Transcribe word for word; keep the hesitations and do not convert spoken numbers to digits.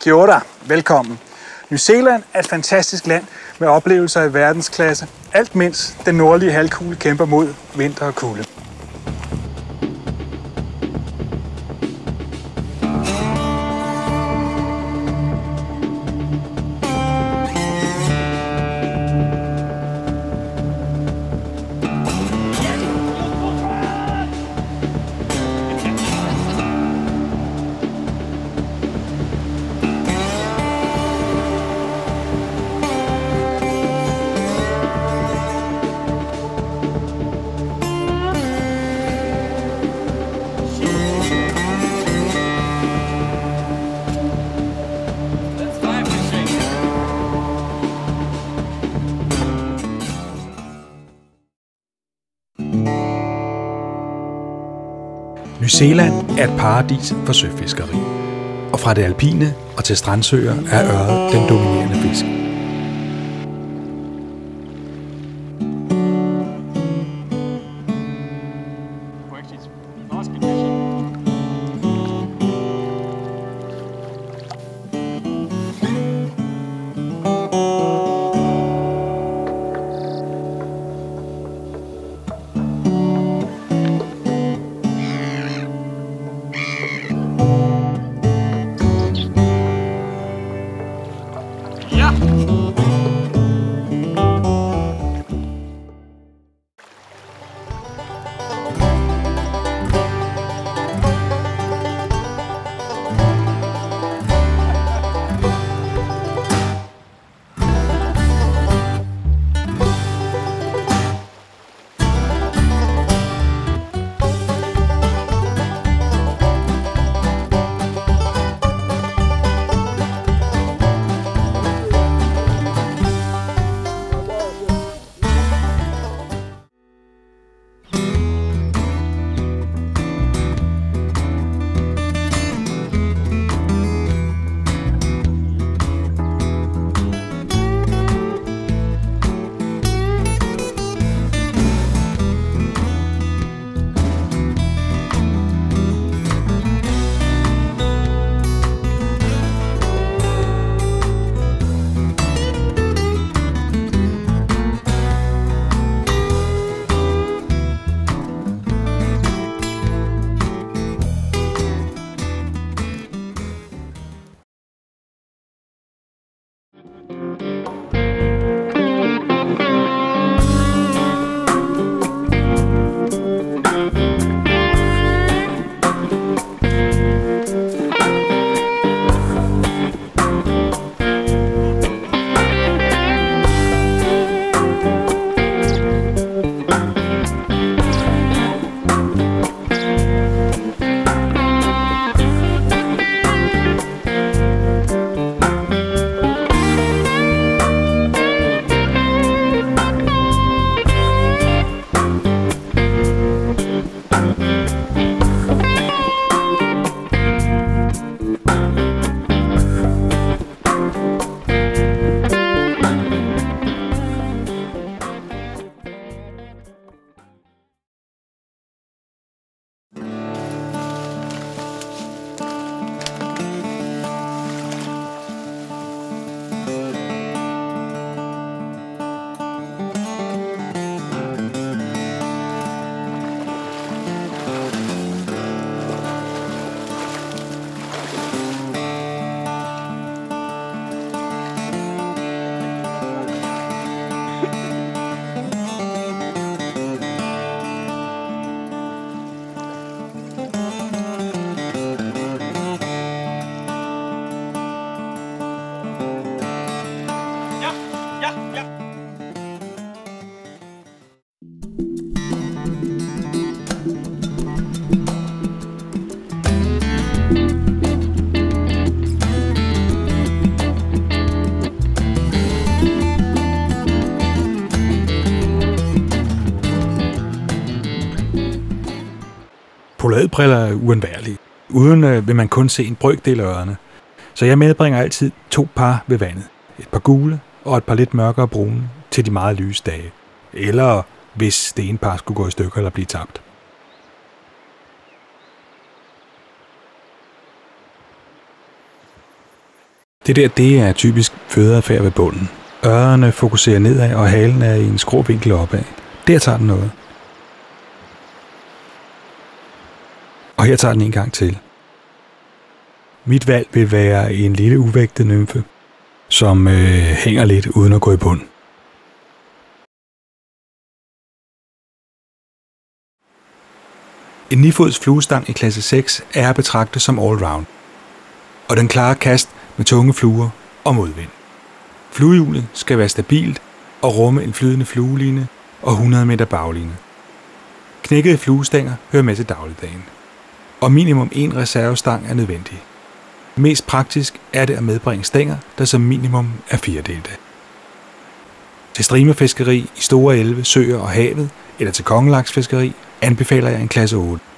Kia ora. Velkommen. New Zealand er et fantastisk land med oplevelser i verdensklasse, alt mens den nordlige halvkugle kæmper mod vinter og kulde. New Zealand er et paradis for søfiskeri, og fra det alpine og til strandsøer er ørred den dominerende fisk. Polaroidbriller er uundværlige. Uden øh, vil man kun se en brøkdel af ørrene. Så jeg medbringer altid to par ved vandet. Et par gule og et par lidt mørkere brune til de meget lyse dage. Eller hvis det ene par skulle gå i stykker eller blive tabt. Det der, det er typisk fødeadfærd ved bunden. Ørerne fokuserer nedad, og halen er i en skrå vinkel opad. Der tager den noget. Og her tager den en gang til. Mit valg vil være en lille uvægtet nymfe, som øh, hænger lidt uden at gå i bund. En nifods fluestang i klasse seks er at betragte som all-round, og den klarer kast med tunge fluer og modvind. Fluehjulet skal være stabilt og rumme en flydende flueline og hundrede meter bagline. Knækkede fluestænger hører med til dagligdagen, og minimum en reservestang er nødvendig. Mest praktisk er det at medbringe stænger, der som minimum er firedelte. Til streamerfiskeri i store elve, søer og havet, eller til kongelaksfiskeri, anbefaler jeg en klasse otte.